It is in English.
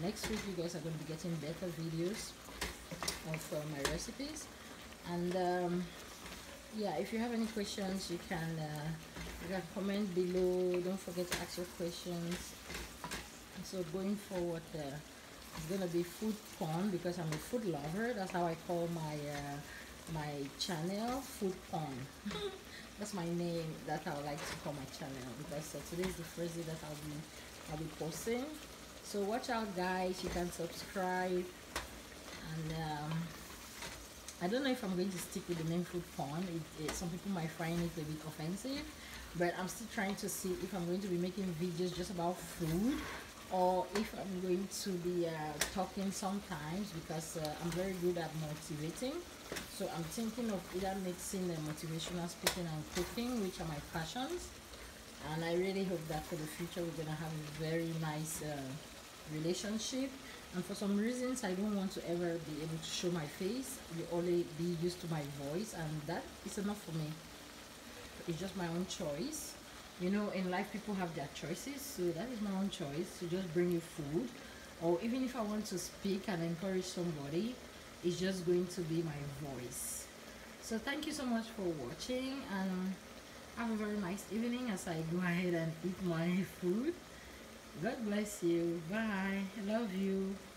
next week you guys are going to be getting better videos of my recipes. And yeah, if you have any questions, you can comment below. Don't forget to ask your questions. So going forward, it's gonna be food porn because I'm a food lover. That's how I call my channel, food porn. That's my name that I would like to call my channel, because today is the first day that I'll be posting. So watch out, guys. You can subscribe. And I don't know if I'm going to stick with the name food porn. Some people might find it a bit offensive, but I'm still trying to see if I'm going to be making videos just about food, or if I'm going to be talking sometimes, because I'm very good at motivating. So I'm thinking of either mixing motivational speaking and cooking, which are my passions. And I really hope that for the future we're gonna have a very nice relationship. And for some reasons I don't want to ever be able to show my face. You only be used to my voice, and that is enough for me. It's just my own choice. You know, in life people have their choices, so that is my own choice to just bring you food. Or even if I want to speak and encourage somebody, it's just going to be my voice. So thank you so much for watching, and have a very nice evening as I go ahead and eat my food. God bless you. Bye. I love you.